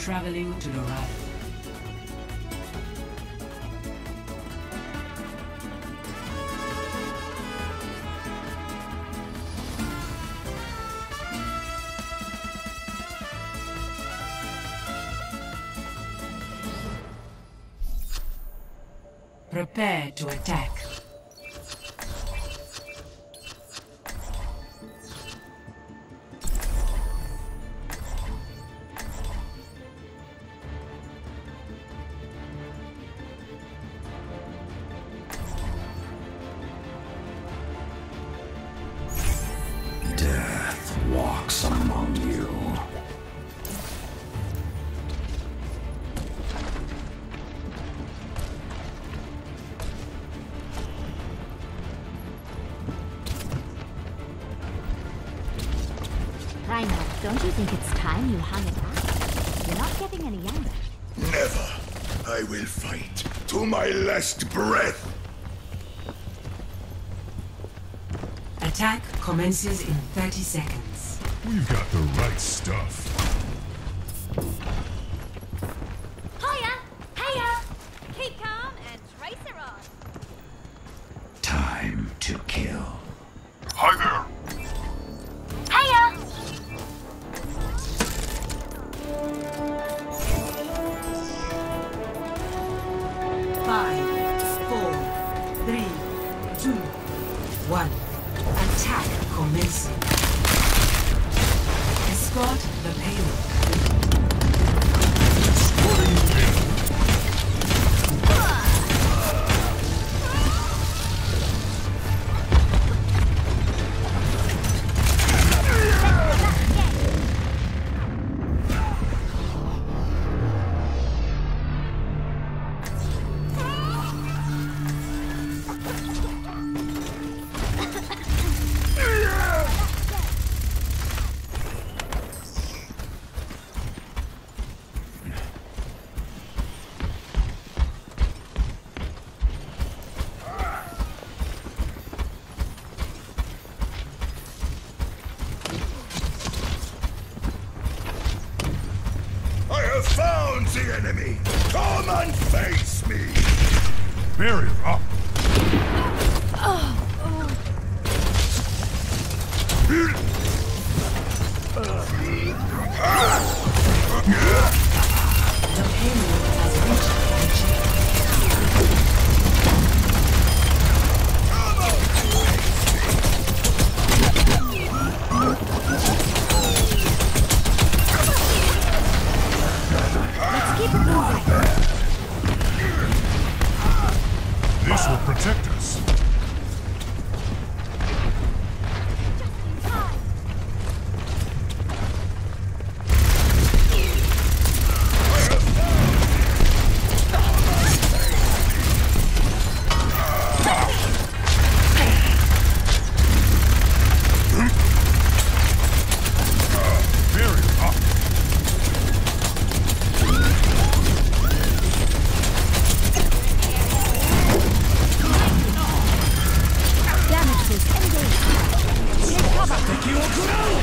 Traveling to Dorado. Prepare to attack. Death walks among you. Reinhardt, don't you think it's time you hung it up? You're not getting any younger. Never. I will fight to my last breath. Attack commences in 30 seconds. We've got the right stuff. Hiya! Hiya! Keep calm and trace her on. Time to kill. Hi there. Hiya! Five, four, three, two, one. Attack commencing. Escort the payload. I have found the enemy. Come and face me. Barrier up. The payload has reached the objective. Let's keep it moving. This will protect us. Barrier up. Damages engaged. Take cover.